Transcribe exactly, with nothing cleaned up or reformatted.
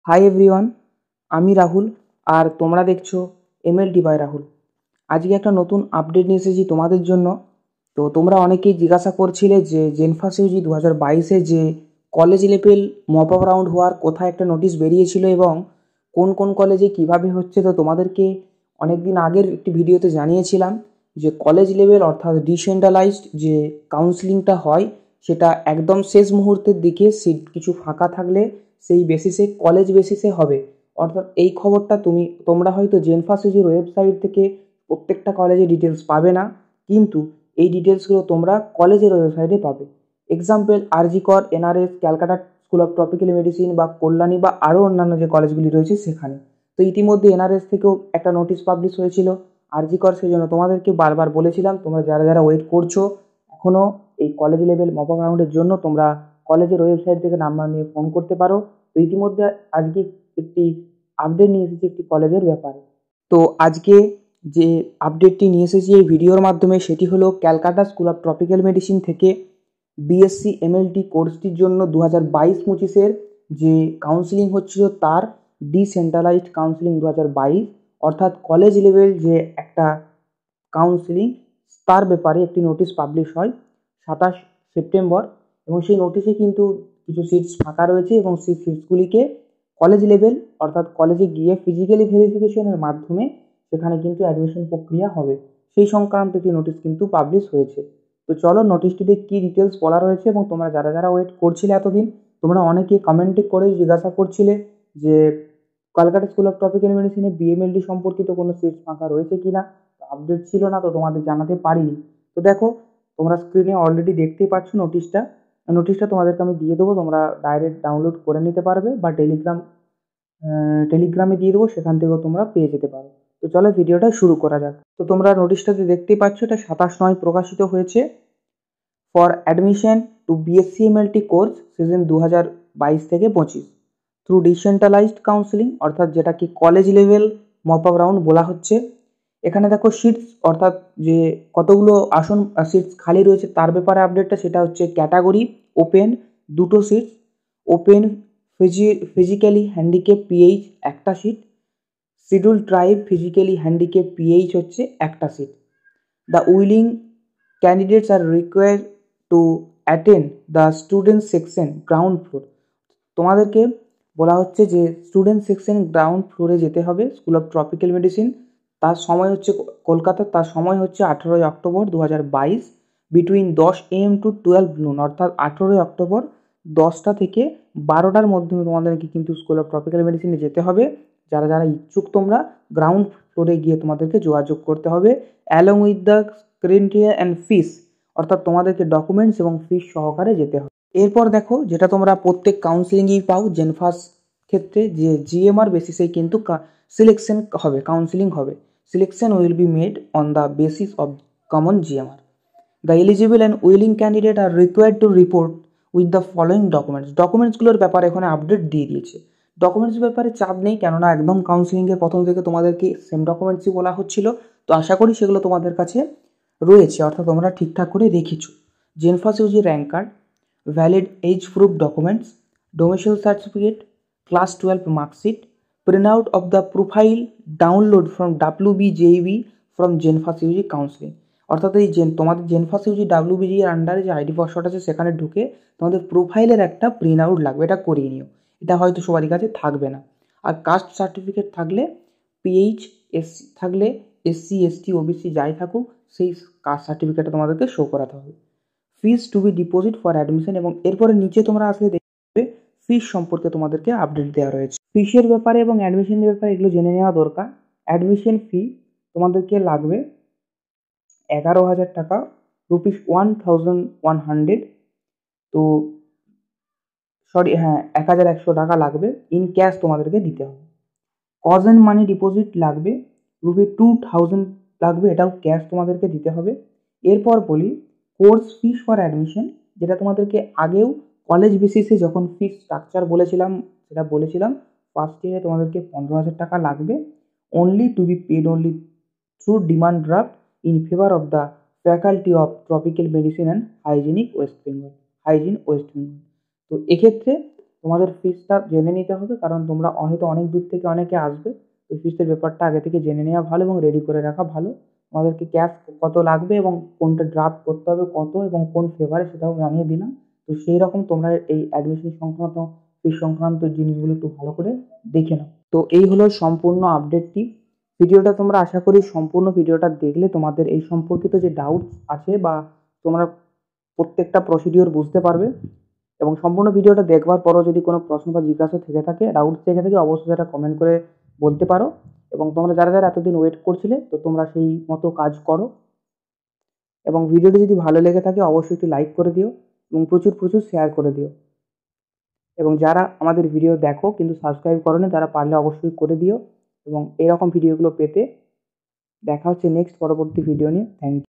Hi everyone, আমি রাহুল আর তোমরা দেখছো এমএলটি বাই রাহুল। আজকে একটা নতুন আপডেট নিয়ে এসেছি তোমাদের জন্য। তো তোমরা অনেকেই জিজ্ঞাসা করছিলে যে জেনফাস ইউজি দু হাজার বাইশে যে college level mop up round হওয়ার কোথায় একটা নোটিশ বেরিয়েছিল এবং কোন কোন কলেজে কিভাবে হচ্ছে। তো তোমাদেরকে অনেক দিন আগের একটি ভিডিওতে জানিয়েছিলাম যে কলেজ লেভেল অর্থাৎ ডিসেন্ট্রালাইজড যে কাউন্সিলিংটা হয় সেটা একদম শেষ মুহূর্তের দিকে সিট কিছু ফাঁকা থাকলে সেই বেসিসে কলেজ বেসিসে হবে। অর্থাৎ এই খবরটা তুমি তোমরা হয়তো জেনফাস ইউজির ওয়েবসাইট থেকে প্রত্যেকটা কলেজের ডিটেলস পাবে না, কিন্তু এই ডিটেলসগুলো তোমরা কলেজের ওয়েবসাইটে পাবে। Example RG Kar, NRS, Calcutta School of Tropical Medicine বা কল্যাণী বা আরও অন্যান্য যে কলেজগুলি রয়েছে সেখানে। তো ইতিমধ্যে এনআরএস থেকেও একটা নোটিশ পাবলিশ হয়েছিল আরজি কর, সেই জন্য তোমাদেরকে বারবার বলেছিলাম তোমরা যারা যারা ওয়েট করছো এখনও এই কলেজ লেভেল মপ আপ রাউন্ডের জন্য তোমরা কলেজের ওয়েবসাইট থেকে নাম্বার নিয়ে ফোন করতে পারো। তো ইতিমধ্যে আজকে একটি আপডেট নিয়ে এসেছি একটি কলেজের ব্যাপারে। তো আজকে যে আপডেটটি নিয়ে এসেছি এই ভিডিওর মাধ্যমে সেটি হলো Calcutta School of Tropical Medicine থেকে বিএসসি এমএলটি কোর্সটির জন্য দু হাজার বাইশ পঁচিশের যে কাউন্সিলিং হচ্ছিল তার ডিসেন্ট্রালাইজড কাউন্সিলিং দু হাজার বাইশ অর্থাৎ কলেজ লেভেল যে একটা কাউন্সিলিং তার ব্যাপারে একটি নোটিশ পাবলিশ হয় সাতাশ সেপ্টেম্বর, এবং সেই নোটিশে কিন্তু কিছু সিটস ফাঁকা রয়েছে এবং সেই সিটসগুলিকে কলেজ লেভেল অর্থাৎ কলেজে গিয়ে ফিজিক্যালি ভেরিফিকেশনের মাধ্যমে সেখানে কিন্তু অ্যাডমিশন প্রক্রিয়া হবে, সেই সংক্রান্ত একটি নোটিশ কিন্তু পাবলিশ হয়েছে। তো চলো নোটিশটিতে কী ডিটেলস বলা রয়েছে এবং তোমরা যারা যারা ওয়েট করছিলে এতদিন, তোমরা অনেকে কমেন্টে করে জিজ্ঞাসা করছিলে যে কলকাতা স্কুল অফ ট্রপিক্যাল মেডিসিনে বিএমএলডি সম্পর্কিত কোনো সিট ফাঁকা রয়েছে কি না। আপডেট ছিল না তো তোমাদের জানাতে পারিনি। তো দেখো তোমরা স্ক্রিনে অলরেডি দেখতেই পাচ্ছ নোটিশটা। নোটিশটা তোমাদেরকে আমি দিয়ে দেবো, তোমরা ডাইরেক্ট ডাউনলোড করে নিতে পারবে বা টেলিগ্রাম টেলিগ্রামে দিয়ে দেবো, সেখান থেকেও তোমরা পেয়ে যেতে পারো। তো চলো ভিডিওটা শুরু করা যাক। তো তোমরা নোটিশটাতে দেখতেই পাচ্ছ এটা সাতাশ নয় প্রকাশিত হয়েছে। For admission to BSc MLT course season দু হাজার বাইশ থেকে পঁচিশ থ্রু ডিসেন্ট্রালাইজড কাউন্সিলিং, অর্থাৎ যেটাকে college level mop up round বলা হচ্ছে। এখানে দেখো সিটস অর্থাৎ যে কতগুলো আসন সিটস খালি রয়েছে তার ব্যাপারে আপডেটটা, সেটা হচ্ছে ক্যাটাগরি ওপেন দুটো সিটস, ওপেন ফিজি ফিজিক্যালি হ্যান্ডিক্যাপ পিএইচ একটা seat, schedule tribe physically handicapped PH হচ্ছে একটা seat. The willing candidates are required to attend the student section ground floor. তোমাদেরকে বলা হচ্ছে যে স্টুডেন্ট সেকশন গ্রাউন্ড ফ্লোরে যেতে হবে স্কুল অফ ট্রপিক্যাল মেডিসিন। তার সময় হচ্ছে কলকাতা, তার সময় হচ্ছে আঠেরোই অক্টোবর দু হাজার বাইশ বিটুইন দশ এম টু টুয়েলভ নুন, অর্থাৎ আঠেরোই অক্টোবর দশটা থেকে বারোটার মধ্যে তোমাদেরকে কিন্তু স্কুল অফ ট্রপিক্যাল মেডিসিনে যেতে হবে। যারা যারা ইচ্ছুক তোমরা গ্রাউন্ড ফ্লোরে গিয়ে তোমাদেরকে যোগাযোগ করতে হবে along with the criteria and fees, অর্থাৎ তোমাদেরকে ডকুমেন্টস এবং ফিস সহকারে যেতে হবে। এরপর দেখো যেটা তোমরা প্রত্যেক কাউন্সিলিংয়েই পাও জেনফাস ক্ষেত্রে যে জিএমআর বেসিসেই কিন্তু সিলেকশন হবে, কাউন্সিলিং হবে। Selection will be made on the basis of common GMR. The eligible and willing candidate are required to report with the following documents. ডকুমেন্টসগুলোর ব্যাপারে এখানে আপডেট দিয়ে দিয়েছে। ডকুমেন্টস ব্যাপারে চাপ নেই, কেননা একদম কাউন্সিলিংয়ের প্রথম থেকে তোমাদেরকে সেম ডকুমেন্টসই বলা হচ্ছিল। তো আশা করি সেগুলো তোমাদের কাছে রয়েছে, অর্থাৎ তোমরা ঠিকঠাক করে রেখেছো। JENPAS UG rank card, valid age proof documents, domicile certificate, class twelve marksheet, print out of the profile download from WBJEEB from JENPAS UG counselling. অর্থাৎ এই জেন তোমাদের জেনফাস ইউজি ডাব্লিউবিজি এর আন্ডারে যে আইডি পাসওয়ার্ড আছে সেখানে ঢুকে তোমাদের প্রোফাইলের একটা প্রিন্ট আউট লাগবে, এটা করিয়ে নিও। এটা হয়তো সবারই কাছে থাকবে না। আর কাস্ট সার্টিফিকেট থাকলে, পিএইচ এস থাকলে, এসসি এসটি ওবিসি যাই থাকুক সেই কাস্ট সার্টিফিকেটটা তোমাদেরকে শো করাতে হবে। Fees to be deposit for admission, এবং এরপরে নিচে তোমরা আসলে দেখবে ফিস সম্পর্কে তোমাদেরকে আপডেট দেওয়া রয়েছে। ফিসের ব্যাপারে এবং অ্যাডমিশনের ব্যাপারে এগুলো জেনে নেওয়া দরকার। অ্যাডমিশন ফি তোমাদেরকে লাগবে এগারো হাজার টাকা, rupees one thousand one hundred. তো সরি হ্যাঁ এক হাজার একশো টাকা লাগবে, ইন ক্যাশ তোমাদেরকে দিতে হবে। কজ অ্যান্ড মানি ডিপোজিট লাগবে রুপি টু থাউজেন্ড লাগবে, এটাও ক্যাশ তোমাদেরকে দিতে হবে। এরপর বলি কোর্স ফিস ফর অ্যাডমিশন, যেটা তোমাদেরকে আগেও কলেজ বেসিসে যখন ফিস স্ট্রাকচার বলেছিলাম সেটা বলেছিলাম। ফার্স্ট ইয়ারে তোমাদেরকে পনেরো হাজার টাকা লাগবে, only to be paid only through demand draft in favour of the Faculty of Tropical Medicine and hygienic West Bengal hygiene West Bengal. তো এক্ষেত্রে তোমাদের ফিসটা জেনে নিতে হবে, কারণ তোমরা হয়তো অনেক দূর থেকে অনেকে আসবে, তো ফিসের ব্যাপারটা আগে থেকে জেনে নেওয়া ভালো এবং রেডি করে রাখা ভালো। তোমাদেরকে ক্যাশ কত লাগবে এবং কোনটা ড্রাফট করতে হবে কত এবং কোন ফ্লেভারে সেটাও জানিয়ে দিলাম। তো সেই রকম তোমরা এই অ্যাডমিশন সংক্রান্ত ফিস সংক্রান্ত জিনিসগুলো একটু ভালো করে দেখে নাও। তো এই হলো সম্পূর্ণ আপডেটটি। ভিডিওটা তোমরা আশা করি সম্পূর্ণ ভিডিওটা দেখলে তোমাদের এই সম্পর্কিত যে ডাউটস আছে বা তোমরা প্রত্যেকটা প্রসিডিওর বুঝতে পারবে, এবং সম্পূর্ণ ভিডিওটা দেখবার পরও যদি কোনো প্রশ্ন বা জিজ্ঞাসা থেকে থাকে, ডাউট থেকে থাকে, অবশ্যই সেটা কমেন্ট করে বলতে পারো। এবং তোমরা যারা যারা এতদিন ওয়েট করছিলে, তো তোমরা সেই মতো কাজ করো। এবং ভিডিওটি যদি ভালো লেগে থাকে অবশ্যই একটু লাইক করে দিও এবং প্রচুর প্রচুর শেয়ার করে দিও। এবং যারা আমাদের ভিডিও দেখো কিন্তু সাবস্ক্রাইব করোনি, তারা পারলে অবশ্যই করে দিও। এবং এরকম ভিডিওগুলো পেতে দেখা হচ্ছে নেক্সট পরবর্তী ভিডিও নিয়ে। Thank you.